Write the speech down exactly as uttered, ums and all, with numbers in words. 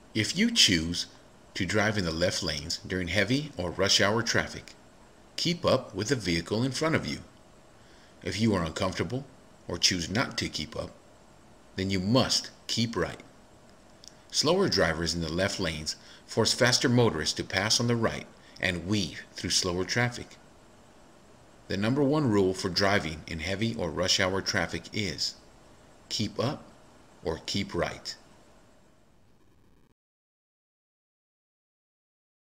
If you choose to drive in the left lanes during heavy or rush hour traffic, keep up with the vehicle in front of you. If you are uncomfortable or choose not to keep up, then you must keep right. Slower drivers in the left lanes force faster motorists to pass on the right and weave through slower traffic. The number one rule for driving in heavy or rush hour traffic is keep up or keep right.